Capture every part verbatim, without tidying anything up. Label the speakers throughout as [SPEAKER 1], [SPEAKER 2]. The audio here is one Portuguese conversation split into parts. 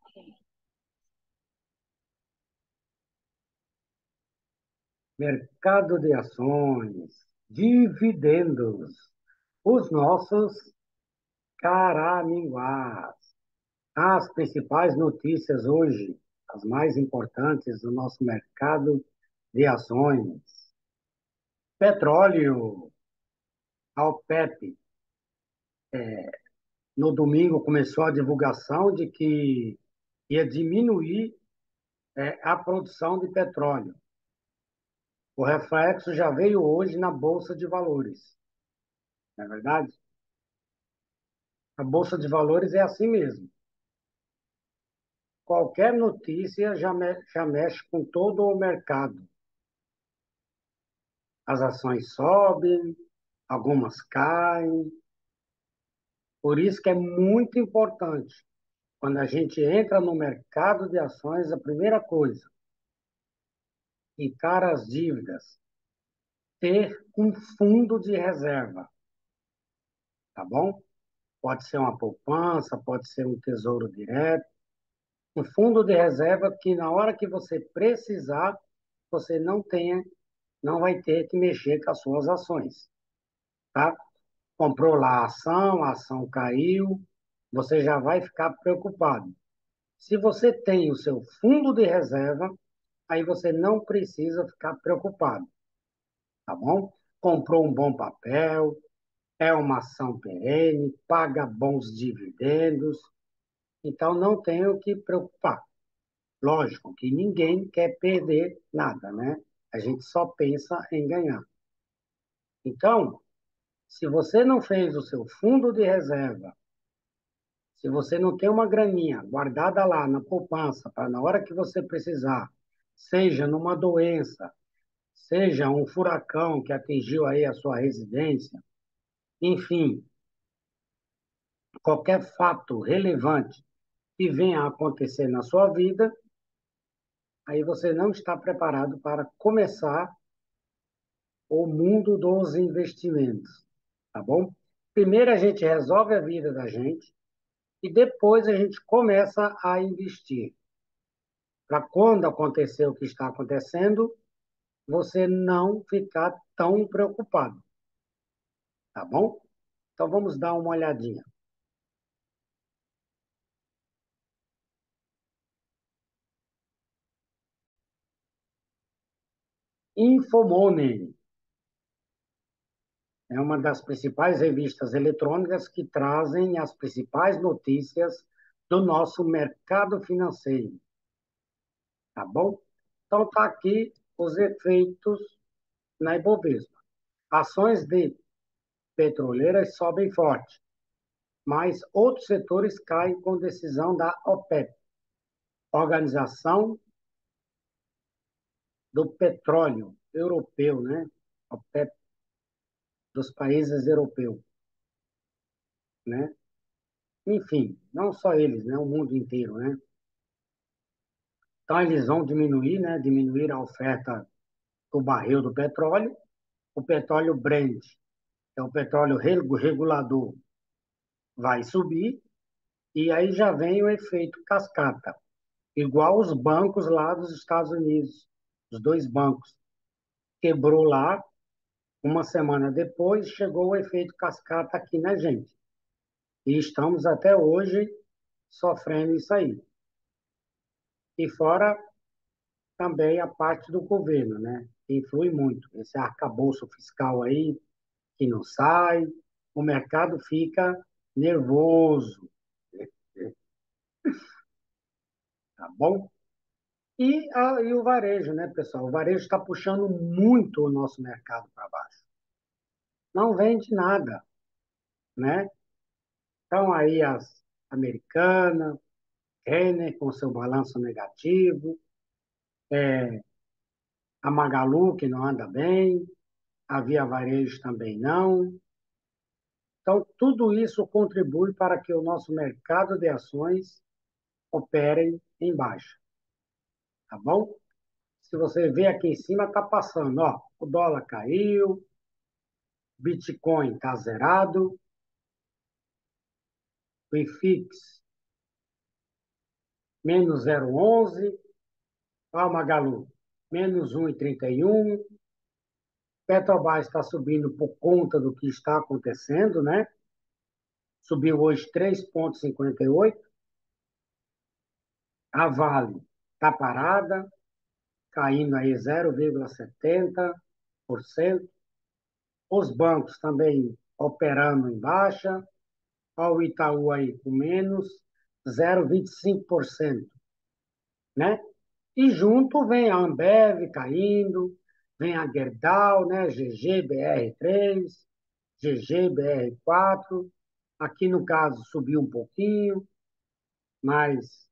[SPEAKER 1] Mercado de ações, dividendos, os nossos caraminguás. As principais notícias hoje, as mais importantes do nosso mercado de ações. Petróleo, a OPEP, no domingo começou a divulgação de que ia diminuir é, a produção de petróleo. O reflexo já veio hoje na Bolsa de Valores, não é verdade? A Bolsa de Valores é assim mesmo. Qualquer notícia já, me, já mexe com todo o mercado. As ações sobem, algumas caem. Por isso que é muito importante, quando a gente entra no mercado de ações, a primeira coisa, quitar as dívidas, ter um fundo de reserva, tá bom? Pode ser uma poupança, pode ser um tesouro direto, um fundo de reserva que na hora que você precisar, você não tenha, não vai ter que mexer com as suas ações, tá? Comprou lá a ação, a ação caiu, você já vai ficar preocupado. Se você tem o seu fundo de reserva, aí você não precisa ficar preocupado, tá bom? Comprou um bom papel, é uma ação perene, paga bons dividendos, então não tem o que preocupar. Lógico que ninguém quer perder nada, né? A gente só pensa em ganhar. Então, se você não fez o seu fundo de reserva, se você não tem uma graninha guardada lá na poupança para na hora que você precisar, seja numa doença, seja um furacão que atingiu aí a sua residência, enfim, qualquer fato relevante que venha a acontecer na sua vida, aí você não está preparado para começar o mundo dos investimentos, tá bom? Primeiro a gente resolve a vida da gente e depois a gente começa a investir. Para quando acontecer o que está acontecendo, você não ficar tão preocupado, tá bom? Então vamos dar uma olhadinha. Infomoney é uma das principais revistas eletrônicas que trazem as principais notícias do nosso mercado financeiro, tá bom? Então tá aqui os efeitos na Ibovespa. Ações de petroleiras sobem forte, mas outros setores caem com decisão da OPEP, Organização do Petróleo Europeu, né? OPEP, dos países europeus, né? Enfim, não só eles, né? O mundo inteiro, né? Então, eles vão diminuir, né? Diminuir a oferta do barril do petróleo. O petróleo Brent, que é o petróleo regulador, vai subir. E aí já vem o efeito cascata, igual os bancos lá dos Estados Unidos, os dois bancos. Quebrou lá, uma semana depois chegou o efeito cascata aqui na gente. E estamos até hoje sofrendo isso aí. E fora também a parte do governo, né? Que influi muito. Esse arcabouço fiscal aí que não sai, o mercado fica nervoso, tá bom? E, a, e o varejo, né, pessoal? O varejo está puxando muito o nosso mercado para baixo. Não vende nada, né? Então aí as Americanas, Renner com seu balanço negativo, a Magalu que não anda bem, a Via Varejo também não. Então, tudo isso contribui para que o nosso mercado de ações opere em baixa, tá bom? Se você vê aqui em cima, está passando, ó, o dólar caiu, Bitcoin está zerado, o I F I X menos zero vírgula onze. Ó, Magalu, menos um vírgula trinta e um. Petrobras está subindo por conta do que está acontecendo, né? Subiu hoje três vírgula cinquenta e oito. A Vale está parada, caindo aí zero vírgula setenta por cento. Os bancos também operando em baixa. Olha o Itaú aí com menos zero vírgula vinte e cinco por cento, né? E junto vem a Ambev caindo, vem a Gerdau, né? G G B R três, G G B R quatro. Aqui no caso subiu um pouquinho, mas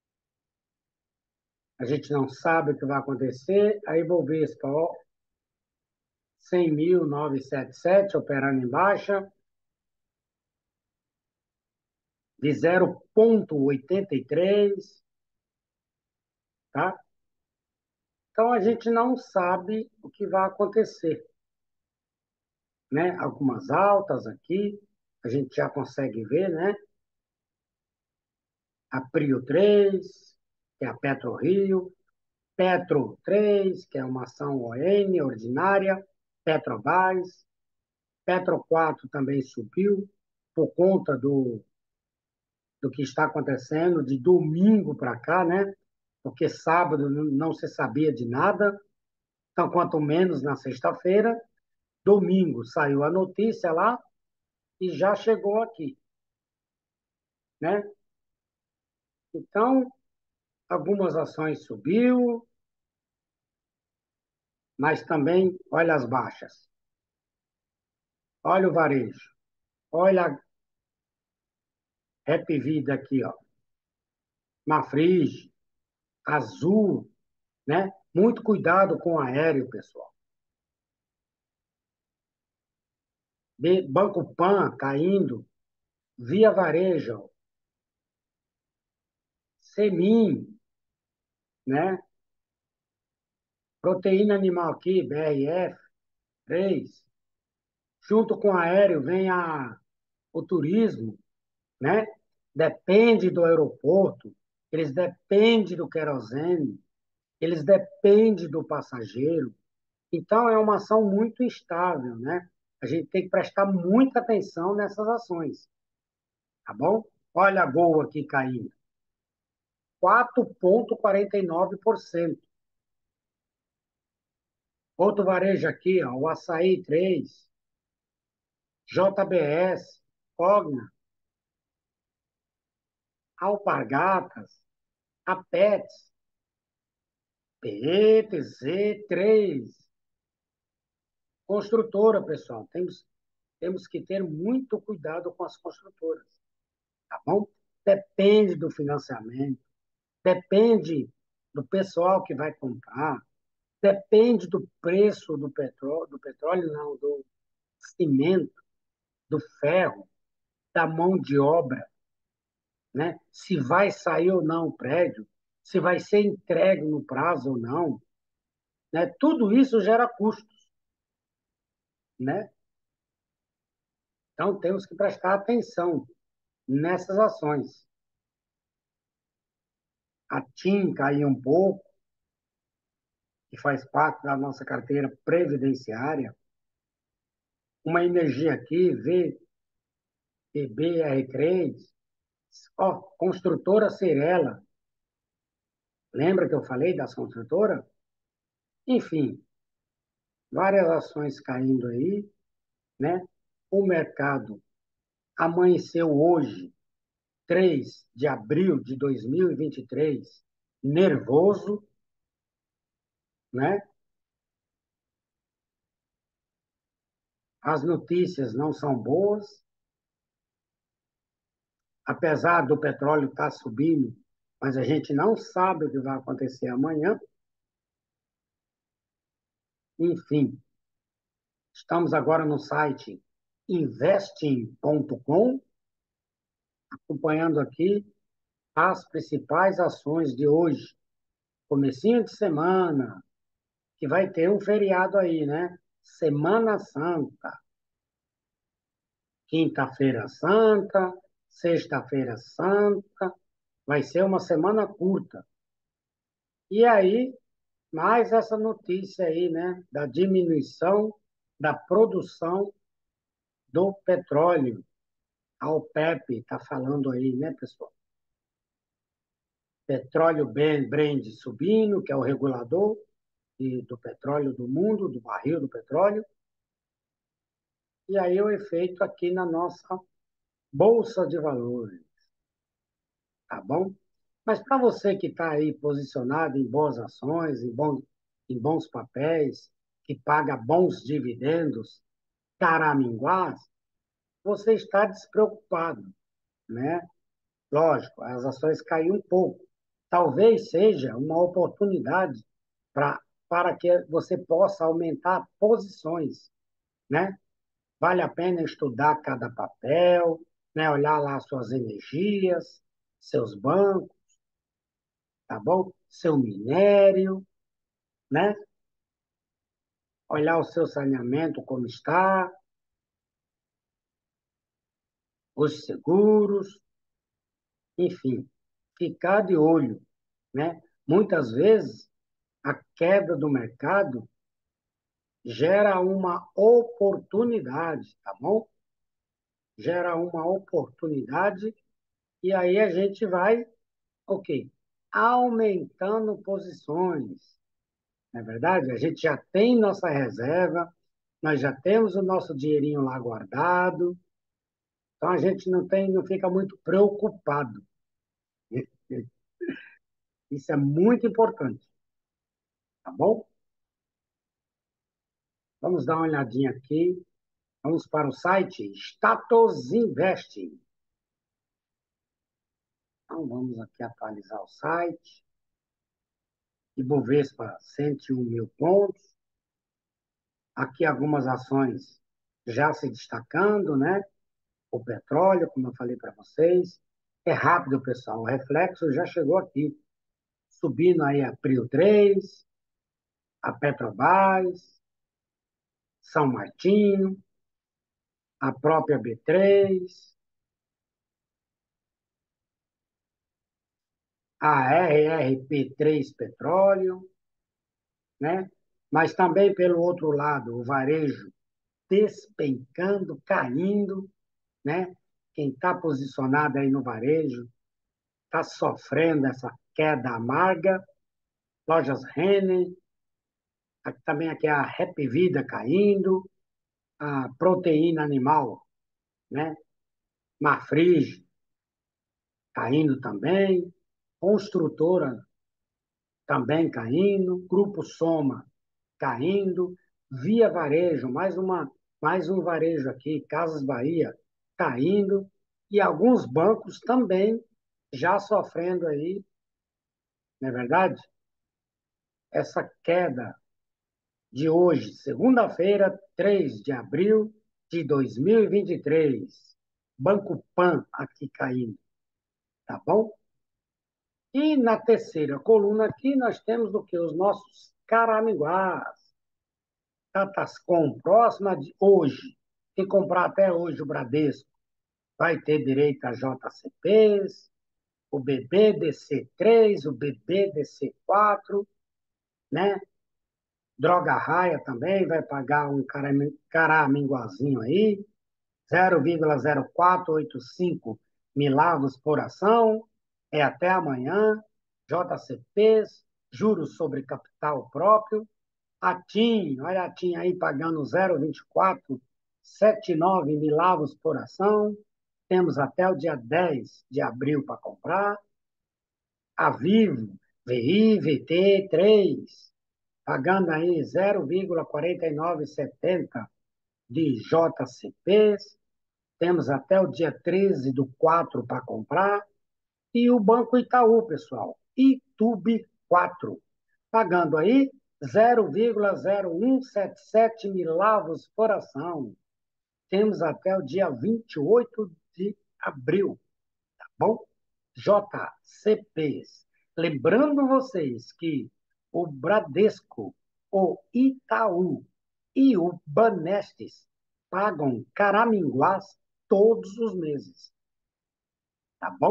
[SPEAKER 1] a gente não sabe o que vai acontecer. A Ibovespa, ó, cem mil novecentos e setenta e sete, operando em baixa, de zero vírgula oitenta e três, tá? Então a gente não sabe o que vai acontecer, né? Algumas altas aqui, a gente já consegue ver, né? A Prio três, que é a PetroRio, Petro três, que é uma ação O N, ordinária, Petrobras, Petro quatro também subiu por conta do, do que está acontecendo de domingo para cá, né? Porque sábado não se sabia de nada, então quanto menos na sexta-feira. Domingo saiu a notícia lá e já chegou aqui, né? Então, algumas ações subiu, mas também, olha as baixas. Olha o varejo. Olha a Rap Vida aqui, ó. Mafrig, Azul, né? Muito cuidado com o aéreo, pessoal. De Banco Pan caindo, Via Varejo, Semin, né? Proteína animal aqui, B R F três. Junto com o aéreo vem a, o turismo, né? Depende do aeroporto, eles dependem do querosene, eles dependem do passageiro. Então, é uma ação muito instável, né? A gente tem que prestar muita atenção nessas ações, tá bom? Olha a Gol aqui caindo, quatro vírgula quarenta e nove por cento. Outro varejo aqui, ó, o Açaí três, J B S, Cogna, Alpargatas, a Pets, P T Z três. Construtora, pessoal, temos, temos que ter muito cuidado com as construtoras, tá bom? Depende do financiamento, depende do pessoal que vai comprar, depende do preço do petróleo, do petróleo não, do cimento, do ferro, da mão de obra, né? Se vai sair ou não o prédio, se vai ser entregue no prazo ou não, né? Tudo isso gera custos, né? Então temos que prestar atenção nessas ações. A TIM caiu um pouco, que faz parte da nossa carteira previdenciária. Uma energia aqui, V B R três, ó, construtora Cirela. Lembra que eu falei das construtoras? Enfim, várias ações caindo aí, né? O mercado amanheceu hoje, três de abril de dois mil e vinte e três, nervoso, né? As notícias não são boas, apesar do petróleo estar subindo, mas a gente não sabe o que vai acontecer amanhã. Enfim, estamos agora no site investing ponto com, acompanhando aqui as principais ações de hoje. Comecinho de semana, que vai ter um feriado aí, né? Semana Santa. Quinta-feira Santa, Sexta-feira Santa, Vai ser uma semana curta. E aí, mais essa notícia aí, né, da diminuição da produção do petróleo. A OPEP está falando aí, né, pessoal? Petróleo Brent subindo, que é o regulador de, do petróleo do mundo, do barril do petróleo. E aí o efeito aqui na nossa Bolsa de Valores, tá bom? Mas para você que está aí posicionado em boas ações, em bons, em bons papéis, que paga bons dividendos, caraminguás, você está despreocupado, né? Lógico, as ações caíram um pouco. Talvez seja uma oportunidade pra, para que você possa aumentar posições, né? Vale a pena estudar cada papel, né? Olhar lá suas energias, seus bancos, tá bom? Seu minério, né? Olhar o seu saneamento como está, os seguros, enfim, ficar de olho, né? Muitas vezes a queda do mercado gera uma oportunidade, tá bom? Gera uma oportunidade e aí a gente vai, ok, aumentando posições, não é verdade? A gente já tem nossa reserva, nós já temos o nosso dinheirinho lá guardado, então a gente não tem, não fica muito preocupado. Isso é muito importante, tá bom? Vamos dar uma olhadinha aqui. Vamos para o site Status Invest. Então, vamos aqui atualizar o site. Ibovespa, cento e um mil pontos. Aqui algumas ações já se destacando, né? O petróleo, como eu falei para vocês. É rápido, pessoal. O reflexo já chegou aqui. Subindo aí a Prio três, a Petrobras, São Martinho, a própria B três, a R R P três Petróleo, né? Mas também, pelo outro lado, o varejo despencando, caindo, né? Quem está posicionado aí no varejo está sofrendo essa queda amarga. Lojas Renner, aqui também aqui a Happy Vida caindo, a proteína animal, né? Marfrig caindo também, construtora também caindo, Grupo Soma caindo, Via Varejo, mais uma, mais um varejo aqui, Casas Bahia caindo, e alguns bancos também já sofrendo aí, não é verdade? Essa queda de hoje, segunda-feira, três de abril de dois mil e vinte e três. Banco Pan aqui caindo, tá bom? E na terceira coluna aqui nós temos o que? Os nossos caraminguás. Tatascom, próxima de hoje. Quem comprar até hoje o Bradesco vai ter direito a J C Ps, o B B D C três, o B B D C quatro, né? Droga Raia também vai pagar um caraminguazinho aí, zero vírgula zero quatro oito cinco milavos por ação, é até amanhã, J C Ps, juros sobre capital próprio, a TIM, olha a TIM aí pagando zero vírgula vinte e quatro setenta e nove milavos por ação, temos até o dia dez de abril para comprar, a Vivo, V I V T três, pagando aí zero vírgula quatro nove setenta de J C Ps, temos até o dia treze do quatro para comprar. E o Banco Itaú, pessoal, Itube quatro, pagando aí zero vírgula zero um sete sete milavos por ação. Temos até o dia vinte e oito de abril, tá bom? J C Ps. Lembrando vocês que o Bradesco, o Itaú e o Banestes pagam caraminguás todos os meses, tá bom?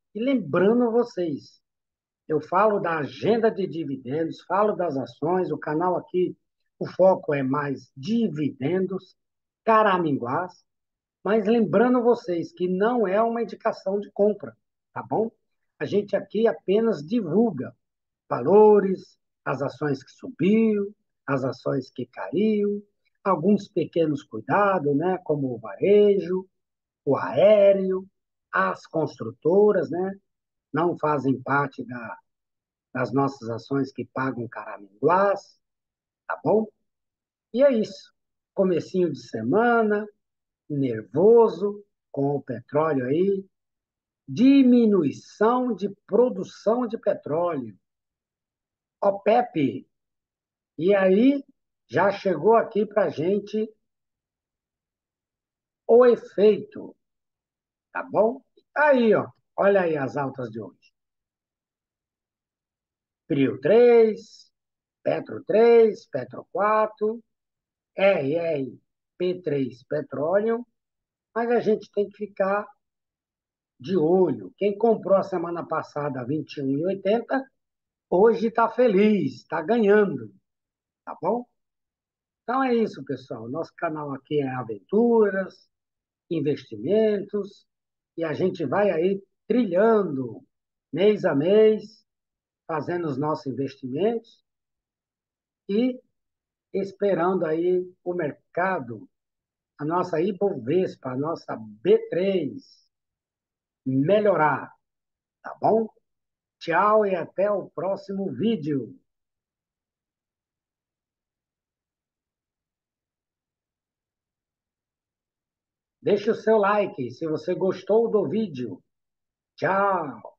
[SPEAKER 1] E lembrando vocês, eu falo da agenda de dividendos, falo das ações, o canal aqui, o foco é mais dividendos, caraminguás, mas lembrando vocês que não é uma indicação de compra, tá bom? A gente aqui apenas divulga valores, as ações que subiu, as ações que caiu, alguns pequenos cuidados, né, como o varejo, o aéreo, as construtoras, né, não fazem parte da, das nossas ações que pagam caraminguás, tá bom? E é isso. Comecinho de semana, nervoso, com o petróleo aí, diminuição de produção de petróleo. OPEP. E aí já chegou aqui para a gente o efeito, tá bom? Aí, ó, olha aí as altas de hoje. Prio três, Petro três, Petro quatro, R R P três Petroleum, mas a gente tem que ficar de olho. Quem comprou a semana passada vinte e um e oitenta, hoje está feliz, está ganhando, tá bom? Então é isso, pessoal. Nosso canal aqui é Aventuras, Investimentos, e a gente vai aí trilhando mês a mês, fazendo os nossos investimentos e esperando aí o mercado, a nossa Ibovespa, a nossa B três melhorar, tá bom? Tchau e até o próximo vídeo. Deixe o seu like se você gostou do vídeo. Tchau!